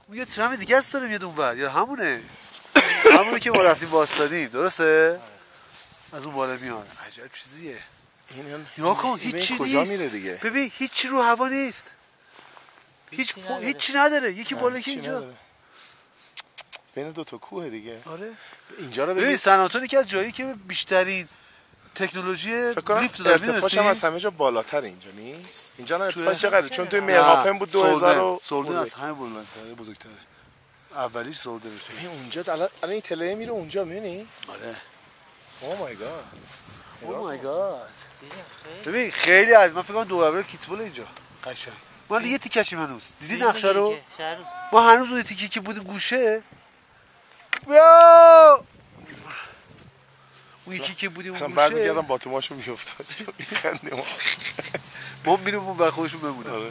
یه ترام دیگه است داره میاد اونور، یا همونه که ما رفتیم واسطادیم، درسته؟ از اون بالا میاد. عجب چیزیه این. یا کن هیچی کجا نیست. میره دیگه؟ ببین هیچی رو هوا نیست، هیچی نداره. یکی بالا که اینجا بین دو تا کوه دیگه. آره اینجا رو ببین سن آنتون که از جایی که بیشترین تکنولوژی لیفت داره. ارتفاعش هم از همه جا بالاتر اینجا نیست. اینجا نه ارتفاعش چقدره؟ چون توی مهرافن بود 2000 سولدن از همه بزرگتره. اولیش سولدن. ببین اونجا الان این تله میره اونجا، میبینی؟ آره. او مای گاد. او مای گاد. ببین خیلی از من فکر کنم دوباره کیتبول اینجا قشنگ. ما یه تیکشیم هنوز. دیدی نقشه رو؟ ما هنوز اون تیکی که بود گوشه. بیا اون یکی که بودیم اون گوشه. بعد میگردم با تو ماشو میافتاد. میخندیم. ما میریم اون بر خودشون بمونه. آره.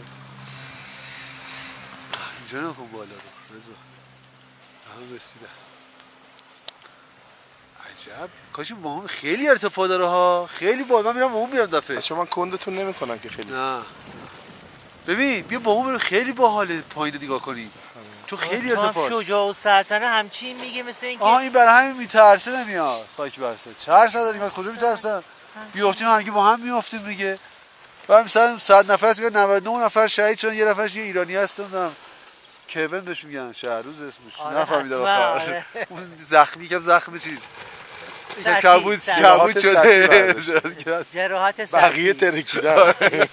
اینجا نکن بالا رو. رضا. همه رسیدن. عجب. کاش با هم خیلی ارتفاع داره ها. خیلی بالا. من میرم با اون میرم دفعه. شما کندتون نمیکنن که خیلی. نه. ببین بیا با اون خیلی باحال پایین رو نگاه کنی. چون خیلی ارتفاعه. شجاع السلطنه همچین میگه مثل اینکه این برای همین میترسه نمیاد. خاک برسه. چهار ساعت داریم از کجا میترسن؟ بیافتیم همگی با هم میافتیم دیگه. بعد مثلا 100 نفر است، 99 نفر شهید شدن، یه نفرش یه ایرانی هستن، کوین بهش میگن، شهروز اسمش. نفهمیدم آخر. اون زخمی که زخم چیز کبود شده. جراحت سطحی. بقیه ترکیدن.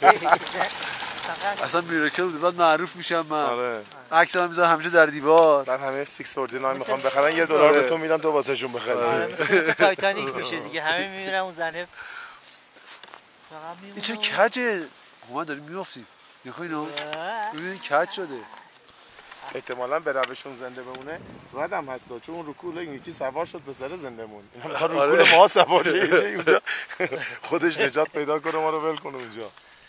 اصلا میراکل بود. بعد معروف میشم من. آره. عکس من میذارم همیشه در دیوار. بعد همه 649 میخوام بخرن، $1 به تو میدن تو واسهشون بخری. مثل تایتانیک میشه دیگه. همه میمیرن اون زنه. این چه کجه؟ ما داریم میافتیم. نگاه اینو. ببین کج شده. احتمالاً به روشون زنده بمونه. بعدم هستا چون اون رکول یکی سوار شد پسر زنده مون. اینا رکول ما سوار شه اونجا خودش نجات پیدا کنه ما رو ول کنه اونجا.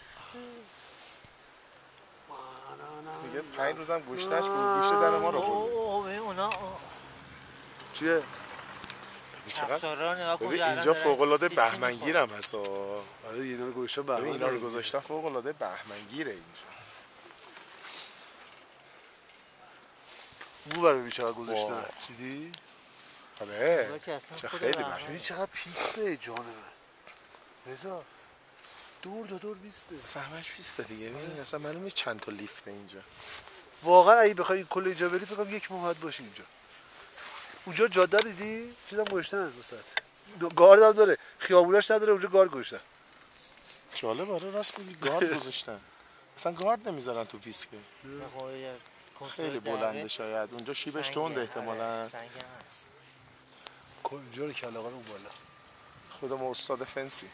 میگه 5 روزم گوشتش بود، گوشت در ما رو برد. اونا چیه؟ ببین اینجا فوق العاده بهمنگیر هم هست. آره اینا رو گذاشتن بهمن. اینا رو گذاشتن فوق العاده بهمنگیره اینجا. مو برای بیچاره گذاشتن. دیدی؟ آره. چه خیلی ببین چقدر پیسته جان من. رضا دور بیسته. همش پیسته دیگه. ببین اصلا معلومه چند تا لیفته اینجا. واقعا اگه بخوای کل اینجا بری فکر کنم 1 ماه باید باشی اینجا. اونجا جاده دیدی؟ چیزام گذاشتن وسط. گارد هم داره. خیابوناش نداره، اونجا گارد گذاشتن. جالب. آره راست میگی، گارد گذاشتن. اصلا گارد نمیذارن تو پیست که. خیلی بلنده شاید. اونجا شیبش تنده احتمالاً. سنگ هم هست. اینجا رو کلاغا اون بالا. خدا ما استاد فنسی.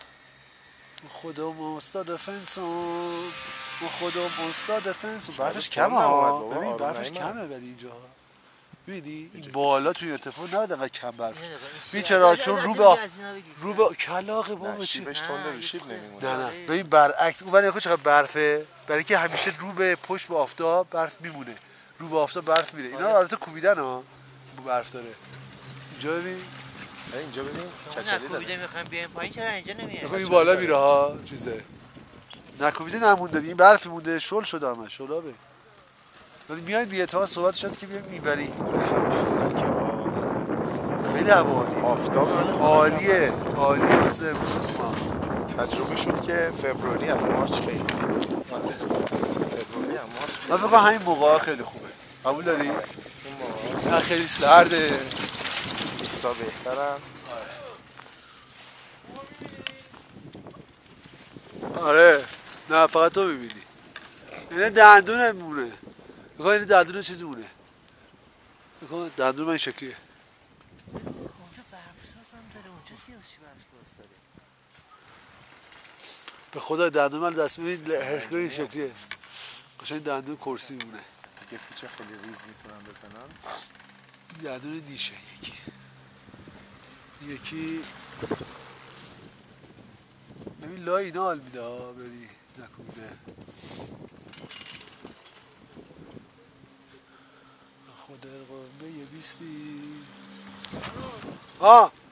برفش کمه ها. ببین برفش کمه ولی اینجا. ببینی این بالا توی ارتفاع نباید انقدر کم برف. ببین چرا؟ چون رو به کلاغه بابا. شیبش تنده شیب نمیمونه. نه ببین برعکس اون ولی چقدر برفه، برای اینکه همیشه رو به پشت به آفتاب برف میمونه. رو به آفتاب برف میره. اینا البته کوبیدن ها. برف داره. اینجا ببین. اینجا ببین کچلی داره. میخوایم بیایم پایین چرا اینجا نمیاد؟ این بالا میره ها چیزه. نکوبیده نمونده. این برفی مونده، شل شده همش، شلابه. ولی میایم بی اعتماد صحبت شد که بیایم میبری. خیلی عالی. آفتاب عالیه واسه امروز ما. تجربه شد که فوریه از مارچ خیلی. فوریه مارچ. من فکر کنم همین موقع خیلی خوبه. قبول داری؟ این موقع نه خیلی سرده. ایستا بهترن. آره. نه فقط تو ببینی. اینه دندونه مونه. بگاه اینه دندونه چیزی مونه. بگاه دندون من این شکلیه. اونجا برفساز هم داره. اونجا چی برفساز داره؟ به خدا دندون من دست ببین هرشگاه این شکلیه. قشنگ دندون کرسی مونه. دیگه پیچ خیلی ریز میتونن بزنن. دندون نیشه یکی ببین لای اینا حال میده ها. بری نکوبیده. خدا قربه یه بیستی.